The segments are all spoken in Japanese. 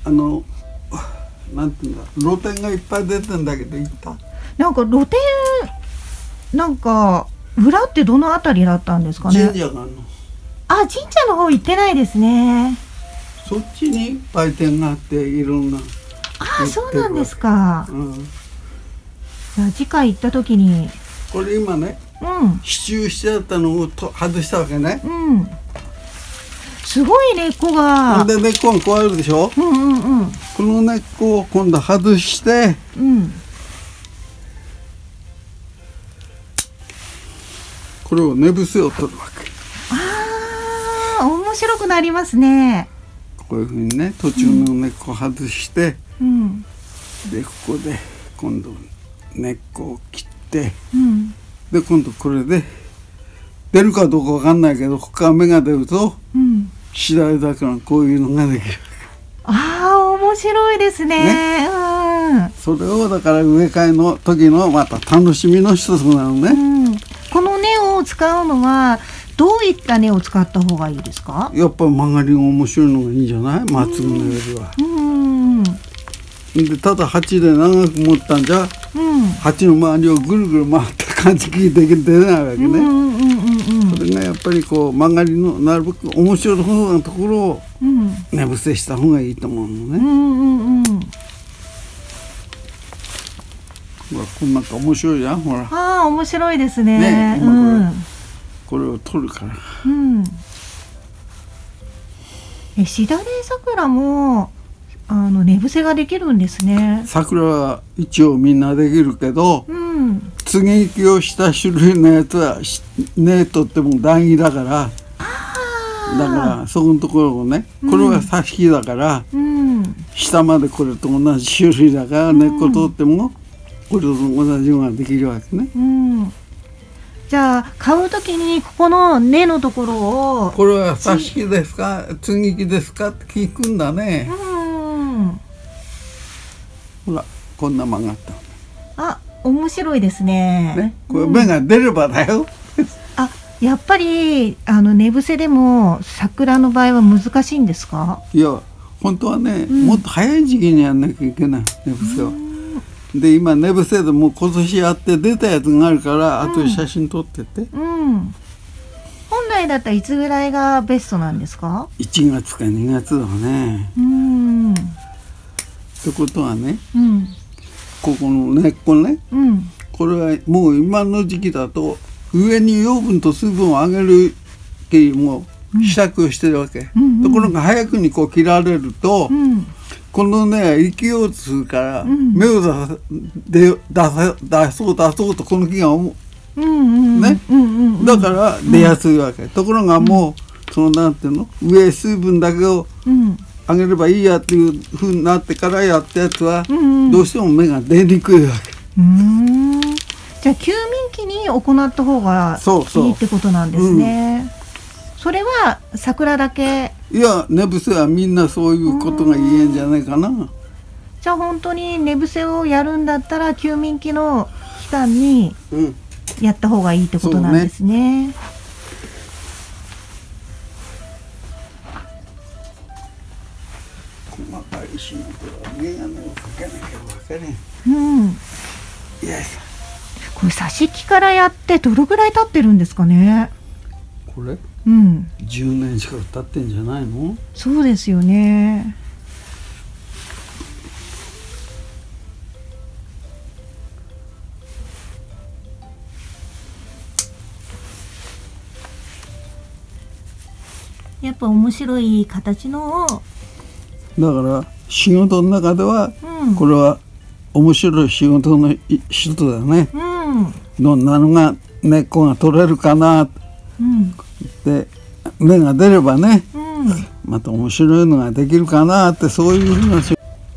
なんていうんだ、露店がいっぱい出てんだけど行った？ なんか露店、なんか裏ってどのあたりだったんですかね。 神社があるの。 あ、神社の方行ってないですね。 そっちに売店があっていろんな。 あ、そうなんですか。じゃあ次回行った時に。 これ今ね、支柱してあったのを外したわけね。 すごい根っこが。 で根っこがこうあるでしょ。この根っこを今度外して、これを根伏せを取るわけ。 ああ、面白くなりますね。 こういうふうにね、途中の根っこを外して、でここで今度根っこを切って、で今度これで出るかどうかわかんないけど、ここから芽が出ると、次第だからこういうのができる。 ああ、面白いですね。 それをだから植え替えの時のまた楽しみの一つなのね。 この根を使うのはどういった根を使った方がいいですか？ やっぱり曲がりが面白いのがいいんじゃない？松のよりは。でただ鉢で長く持ったんじゃ、鉢の周りをぐるぐる回った感じで出ないわけね。それがやっぱりこう曲がりのなるべく面白い方のところを根伏せした方がいいと思うのね。ほらこんなんか面白いじゃん、ほら。 ああ、面白いですね。 これを取るから。 しだれ桜も根伏せができるんですね。 桜は一応みんなできるけど、接ぎ木をした種類のやつは根取っても段木だから、そこのところをね、これは挿し木だから、下までこれと同じ種類だから根っこ取ってもこれと同じようができるわけね。 じゃあ買うときにここの根のところを、 これは挿し木ですか接ぎ木ですかって聞くんだね。ほらこんな曲がった。 あ、面白いですね。 これ芽が出ればだよ。 あ、やっぱり根伏せでも桜の場合は難しいんですか？ いや本当はね、もっと早い時期にやんなきゃいけない根伏せは。で今根伏せでもう今年やって出たやつがあるから後で写真撮ってて。 本来だったらいつぐらいがベストなんですか ？1月か2月だね。ってことはね、ここの根っこね、これはもう今の時期だと上に養分と水分を上げるっていうもう支度をしてるわけ。ところが早くにこう切られると、このね生きようとするから、芽を出そうとこの木がね、だから出やすいわけ。ところがもうそのなんていうの、上水分だけをあげればいいやっていうふうになってからやったやつはどうしても芽が出にくいわけ。 じゃあ休眠期に行った方がいいってことなんですね。それは桜だけ？ いや根伏せはみんなそういうことが言えんじゃないかな。 じゃあ本当に根伏せをやるんだったら休眠期の期間にやった方がいいってことなんですね。 細かい石のとは眼鏡をかけなきゃ分かれん。 これ挿し木からやってどのぐらい経ってるんですかね。 これ10年近く経ってんじゃないの？ そうですよね。やっぱ面白い形のを。 だから仕事の中では、これは面白い仕事の一つだね。どんなのが根っこが取れるかな、で芽が出ればね、また面白いのができるかなってそういうふうな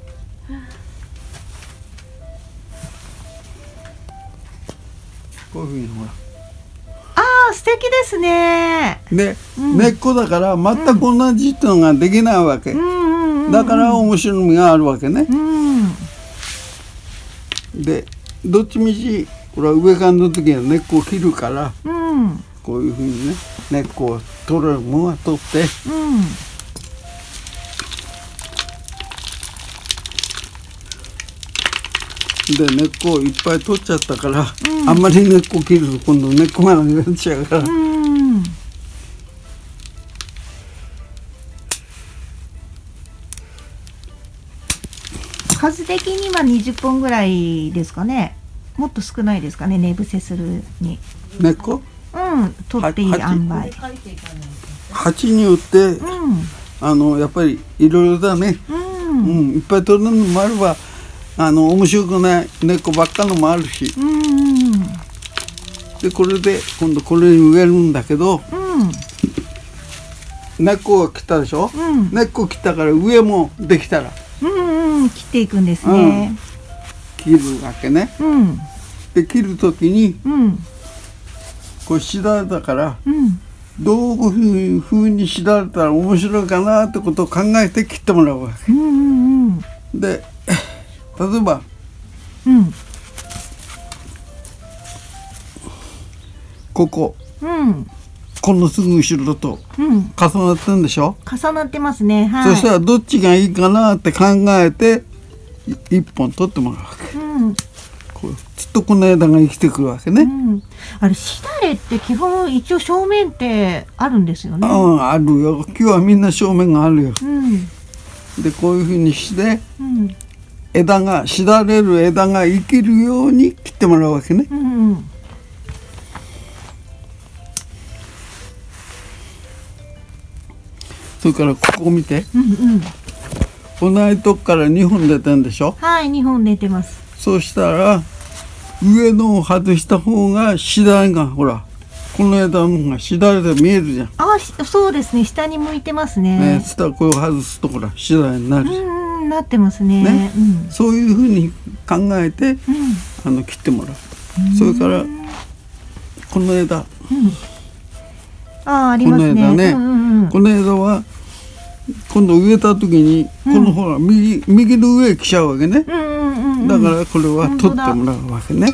こういうふうにほら。 素敵ですね。 で、根っこだから全く同じってのができないわけ。だから面白みがあるわけね。でどっちみちこれは植え替えの時は根っこを切るから、こういうふうにね根っこを取れるものは取って、 で根っこをいっぱい取っちゃったから、あんまり根っこ切ると今度根っこがなくなっちゃうから、 数的には20本ぐらいですかね。もっと少ないですかね、寝伏せするに。 根っこ取っていい塩梅。 鉢によって、やっぱりいろいろだね。いっぱい取るのもあれば面白くない根っこばっかのもあるし、でこれで今度これに植えるんだけど、根っこが切ったでしょ、根っこ切ったから上もできたら、 切っていくんですね。 切るわけね。で切る時に、これしだれだから、どういうふうにしだれたら面白いかなってことを考えて切ってもらうわけ。で例えば、ここ、このすぐ後ろと重なってるんでしょ。 重なってますね。 そしたらどっちがいいかなって考えて一本取ってもらうわけ。こうずっとこの枝が生きてくるわけね。 あれしだれって基本一応正面ってあるんですよね。 あるよ。今日はみんな正面があるよ。でこういうふうにして、枝がしだれる枝が生きるように切ってもらうわけね。それからここ見て、同じとこから2本出てるんでしょ。 はい、2本出てます。 そうしたら上のを外した方がしだれがほらこの枝の方がしだれで見えるじゃん。 そうですね、下に向いてますね。 そしたらこれを外すとほらしだれになる。 なってますね。 そういうふうに考えて、切ってもらう。それからこの枝、 ありますね。 この枝ね、この枝は今度植えた時にこのほら右の上へ来ちゃうわけね。だからこれは取ってもらうわけね。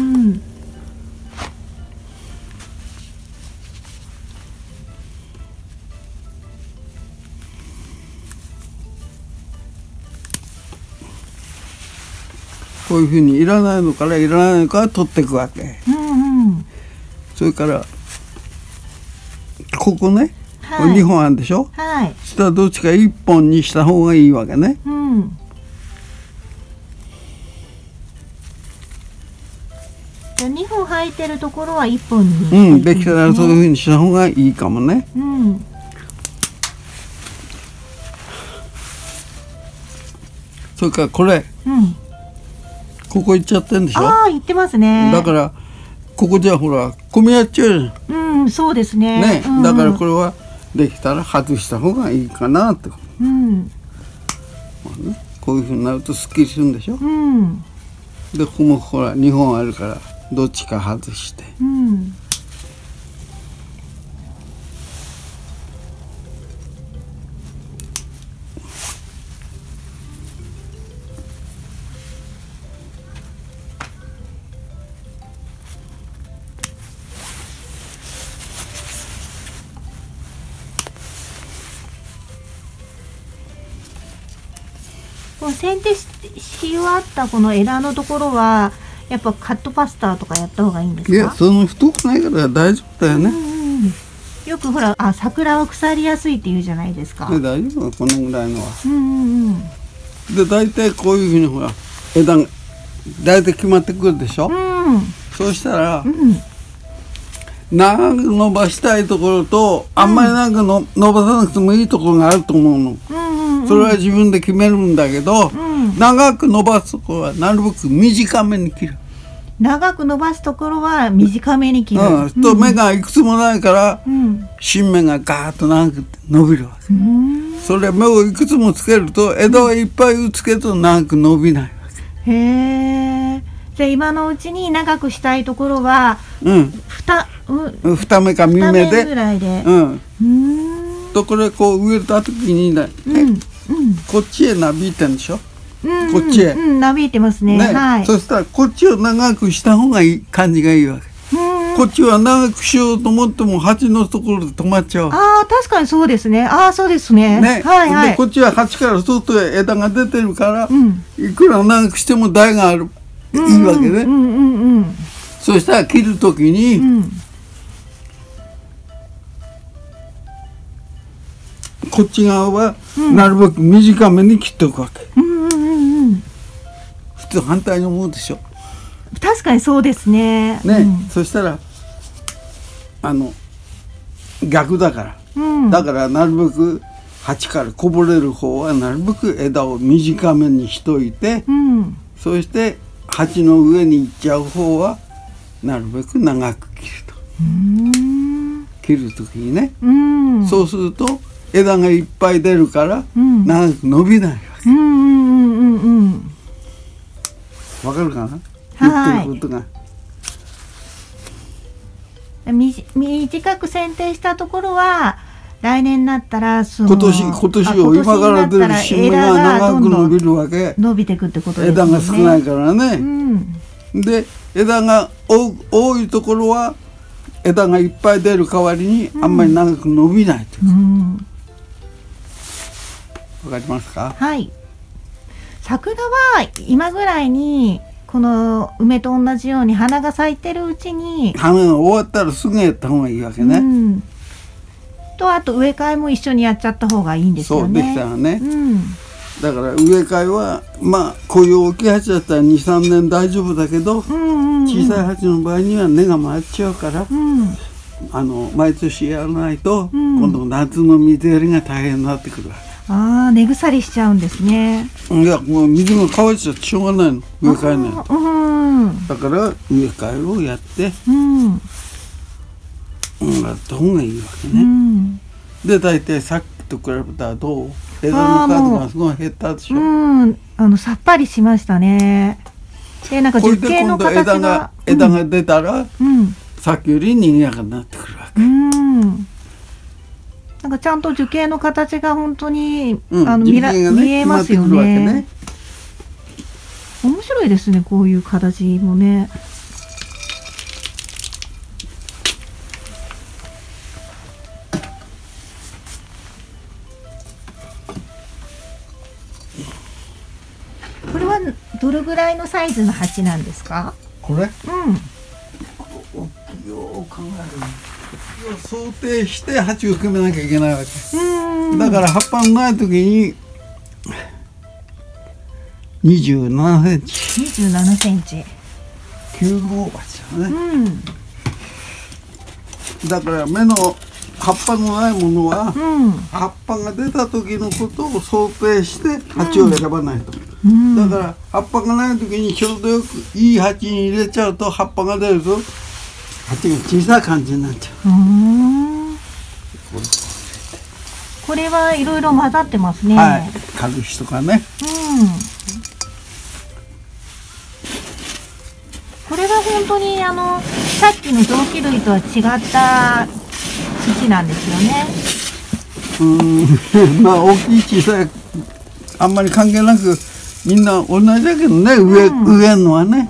こういうふうにいらないのからいらないのから取っていくわけ。それからここね、2本あるでしょ。そしたらどっちか1本にした方がいいわけね。 じゃあ2本生えてるところは1本に、 できたらそういうふうにした方がいいかもね。それからこれ、ここ行っちゃってんでしょ。 行ってますね。 だからここじゃほら混み合っちゃうじゃん。 そうですね。 だからこれはできたら外した方がいいかなって。こういうふうになるとすっきりするんでしょ。でここもほら2本あるからどっちか外して。 剪定し終わったこの枝のところはやっぱカットパスタとかやった方がいいんですか。 いや、その太くないから大丈夫だよね。 よくほら桜は腐りやすいって言うじゃないですか。 大丈夫、このぐらいのは。で大体こういうふうにほら枝が大体決まってくるでしょ。そうしたら、長く伸ばしたいところと、あんまり長く伸ばさなくてもいいところがあると思うの。それは自分で決めるんだけど、長く伸ばすところはなるべく短めに切る。 長く伸ばすところは短めに切る。 と芽がいくつもないから、新芽がガーッと長く伸びるわけ。それ芽をいくつもつけると枝をいっぱいつけると長く伸びないわけ。 じゃあ今のうちに長くしたいところは、 2目か3目でぐらいで。 とこれこう植えた時にね、こっちへなびいてるんでしょ。こっちへなびいてますね。 そしたらこっちを長くした方がいい感じがいいわけ。こっちは長くしようと思っても鉢のところで止まっちゃう。 確かにそうですね。そうですね。 でこっちは鉢から外へ枝が出てるから、いくら長くしても台があるいいわけね。そしたら切るときに、こっち側はなるべく短めに切っておくわけ。普通反対に思うでしょ。 確かにそうですね。 そしたら逆だから、だからなるべく鉢からこぼれる方はなるべく枝を短めにしといて、そして鉢の上に行っちゃう方はなるべく長く切ると。切る時にね、そうすると枝がいっぱい出るから長く伸びないわけ。わかるかな、言ってることが。 短く剪定したところは来年になったら今年を今から出る新芽が長く伸びるわけ。 伸びていくってことですね。 枝が少ないからね。で枝が多いところは枝がいっぱい出る代わりにあんまり長く伸びないという。わかりますか？ はい。桜は今ぐらいにこの梅と同じように花が咲いてるうちに、 花が終わったらすぐやった方がいいわけね。 とあと植え替えも一緒にやっちゃった方がいいんですよね。 そうできたらね。だから植え替えはこういう大きい鉢だったら 2,3 年大丈夫だけど、小さい鉢の場合には根が回っちゃうから、毎年やらないと、今度夏の水やりが大変になってくるわけ。 根腐りしちゃうんですね。 いや、もう水が乾いちゃってしょうがないの、植え替えないと。だから植え替えをやって、やった方がいいわけね。で大体さっきと比べたらどう？枝の数がすごい減ったでしょ。 さっぱりしましたね。でなんか樹形の形が枝が出たら、さっきより賑やかになってくるわけ。 なんかちゃんと樹形の形が本当に、見えますよね。面白いですね、こういう形もね。これはどれぐらいのサイズの鉢なんですか？ これ？よう考える。想定して鉢を組めなきゃいけないわけ。だから葉っぱのない時に27センチ。 27センチ。 9号鉢だね。だから芽の葉っぱのないものは、葉っぱが出た時のことを想定して鉢を選ばないと。だから葉っぱがない時にちょうどよくいい鉢に入れちゃうと葉っぱが出ると鉢が小さい感じになっちゃう。 これはいろいろ混ざってますね。 軽石とかね。 これは本当にさっきの雑木類とは違った土なんですよね。大きい小さいあんまり関係なくみんな同じだけどね、植えるのはね。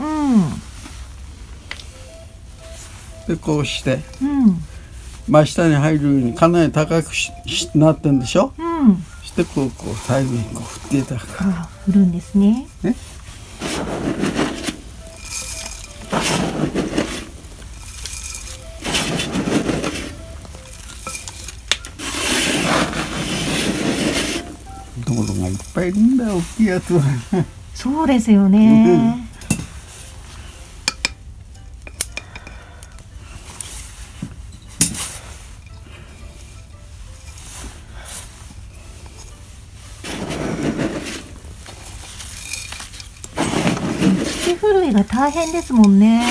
でこうして、真下に入るようにかなり高くなってんでしょ。そしてこう最後にこう振っていただく。 振るんですね。 道路がいっぱいいるんだよ、大きいやつは。 そうですよね。土ふるいが大変ですもんね。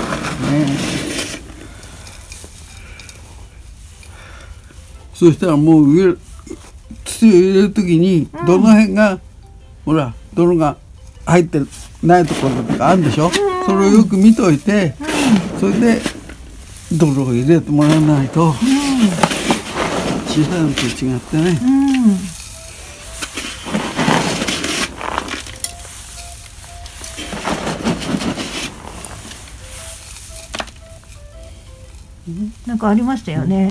そしたらもう土を入れるときにどの辺が、ほら泥が入ってないところとかあるでしょ。それをよく見といて、それで泥を入れてもらわないと、小さいのと違ってね。 なんかありましたよね。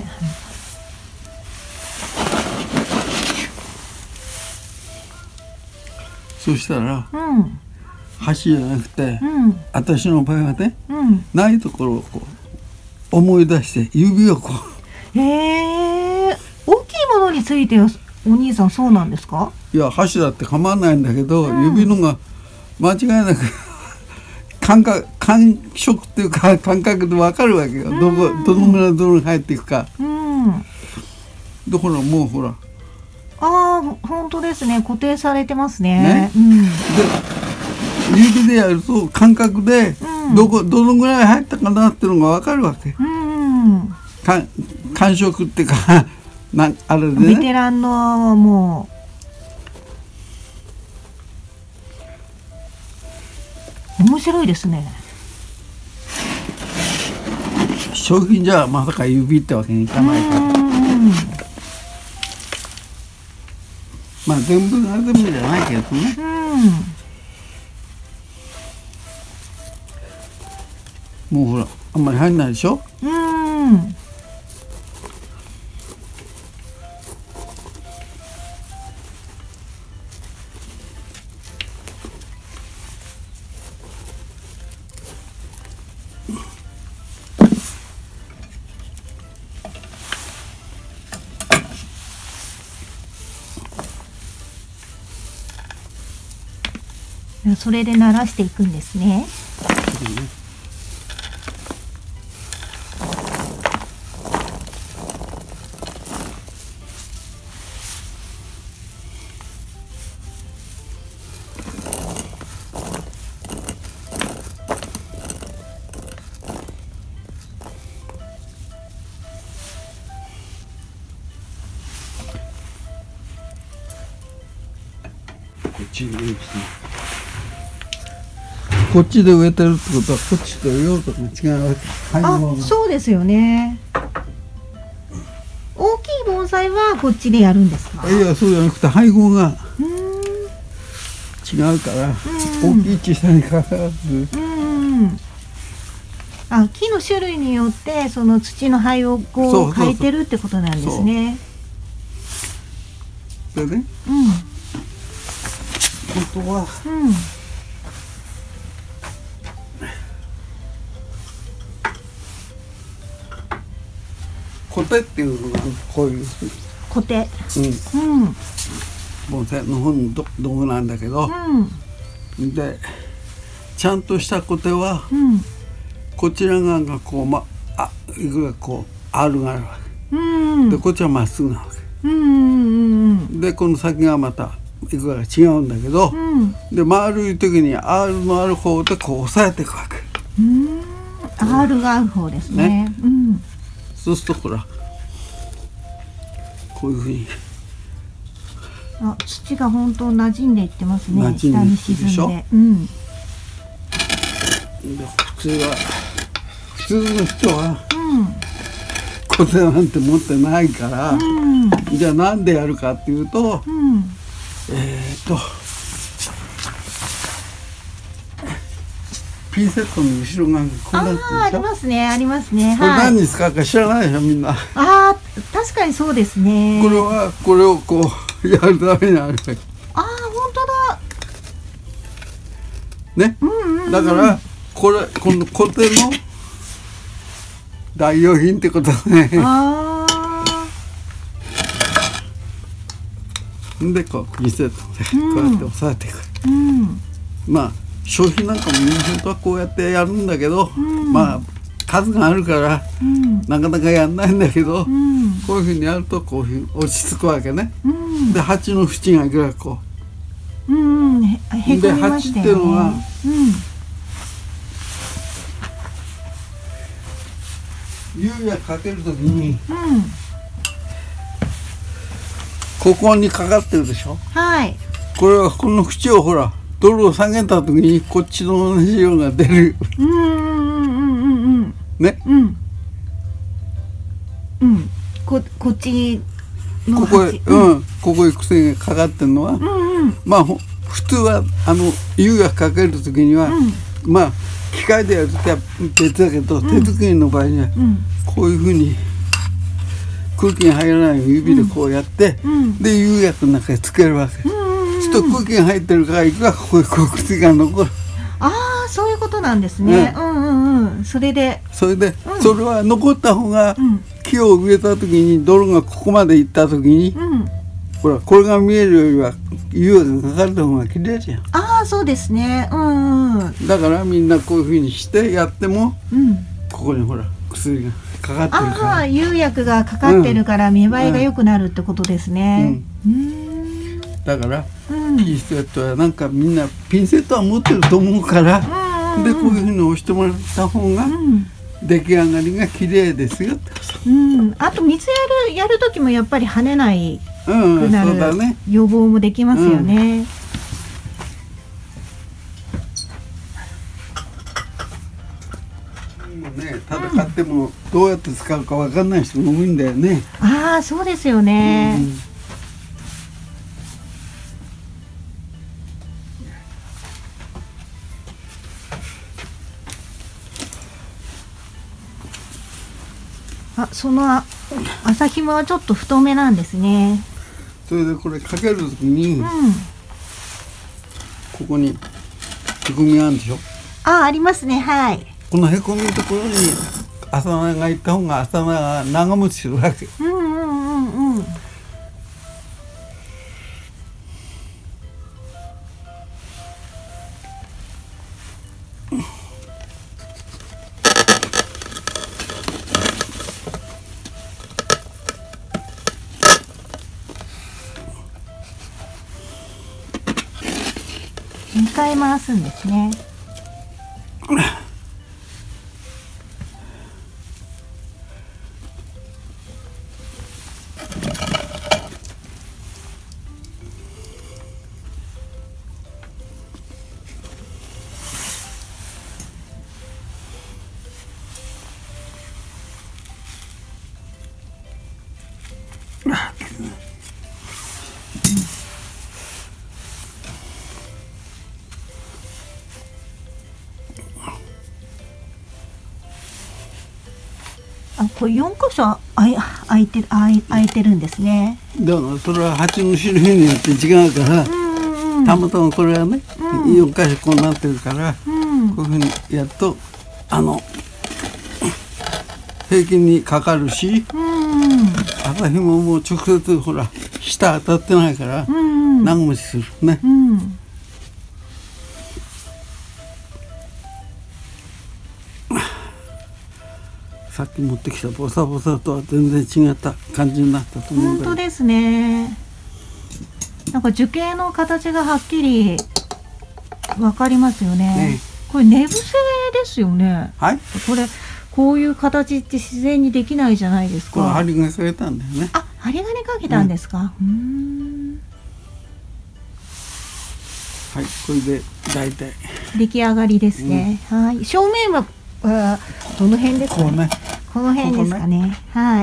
そしたら、 箸じゃなくて、私の場合はね、ないところをこう思い出して指をこう。へえ。大きいものについてはお兄さんそうなんですか？ いや箸だって構わないんだけど、指のが間違いなく感触っていうか感覚で分かるわけよ。どのぐらいどの入っていくか。でほらもうほら。 ああ本当ですね、固定されてますね。 ね、で指でやると感覚でどのぐらい入ったかなっていうのが分かるわけ。感触っていうかあれでね。 ベテランのもう面白いですね。 商品じゃまさか指ってわけにいかないから。まあ全部が全部じゃないけどね。もうほらあんまり入んないでしょ。 それで慣らしていくんですね。 こっちで植えてるってことはこっちと用途が違うわけ。 あ、そうですよね。大きい盆栽はこっちでやるんですか？ いやそうじゃなくて配合が違うから大きい小さいにかかわず。 あ、木の種類によってその土の配合を変えてるってことなんですね。 でね、本当は、コテっていうのがこういうコテ、 盆栽の本の道具なんだけど、でちゃんとしたコテは、こちら側がこういくらこう R があるわけ、でこっちはまっすぐなわけ、でこの先がまたいくら違うんだけど、で丸い時に R のある方でこう押さえていくわけ。 R がある方ですね。 そうするとほらこういうふうに土が本当馴染んでいってますね。下に沈んで。 普通の人はコテなんて持ってないから、じゃあなんでやるかっていうと、ピンセットの後ろ側にこうなってるでしょ。 ありますね、ありますね。 これ何に使うか知らないでしょみんな。 確かにそうですね。 これをこうやるためにあるわけ。 本当だ。ね。だからこのコテの代用品ってことね。でこうピンセットでこうやって押さえていく。まあ商品なんかも本当はこうやってやるんだけど、まあ数があるから、なかなかやんないんだけど、こういうふうにやるとこういう落ち着くわけね。で鉢の縁がいくらこう。で鉢っていうのは、釉薬かけるときに、ここにかかってるでしょ。これはこの縁をほら泥を下げた時にこっちの同じ色が出る。ね。 こっちのここへ癖がかかってるのは、まあ普通は釉薬かける時には、まあ機械でやるときは別だけど、手作りの場合にはこういうふうに空気が入らない指でこうやって、で釉薬の中につけるわけ。と空気が入ってるからいくらここに口が残る。 ああ、そういうことなんですね。それでそれは残った方が、木を植えた時に泥がここまで行った時に、ほらこれが見えるよりは湯がかかった方が綺麗じゃん。 ああ、そうですね。 だからみんなこういうふうにしてやっても、ここにほら薬がかかってるから。 ああ、釉薬がかかってるから見栄えが良くなるってことですね。 だから、ピンセットはなんかみんなピンセットは持ってると思うから、でこういうふうに押してもらった方が、出来上がりが綺麗ですよって。 あと水やる時もやっぱり跳ねないくなる、予防もできますよね。 戦ってもどうやって使うか分かんない人も多いんだよね。 ああ、そうですよね。その麻紐はちょっと太めなんですね。 それでこれかけるときに、ここにへこみがあるでしょ。 ありますね。はい。 このへこみのところに麻縄がいった方が麻縄が長持ちするわけ。 2回回すんですね。これ4箇所開いてるんですね。 だからそれは鉢の種類によって違うから、たまたまこれはね、4箇所こうなってるから、こういうふうにやると平均にかかるし、麻紐も直接ほら下当たってないから長持ちするね。さっき持ってきたボサボサとは全然違った感じになったと思う。 本当ですね。なんか樹形の形がはっきりわかりますよね。これ寝伏せですよね。 はい。 こういう形って自然にできないじゃないですか。 これ針金かけたんだよね。 針金かけたんですか。はい 、これで大体出来上がりですね。はい。正面はどの辺ですかね。この辺ですかね。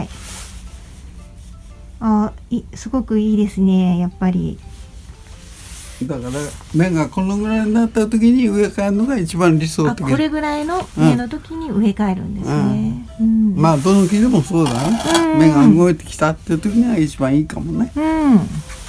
はい。すごくいいですね。やっぱり。 だから目がこのぐらいになった時に植え替えるのが一番理想的。 これぐらいの目の時に植え替えるんですね。 まあどの木でもそうだね。目が動いてきたっていう時が一番いいかもね。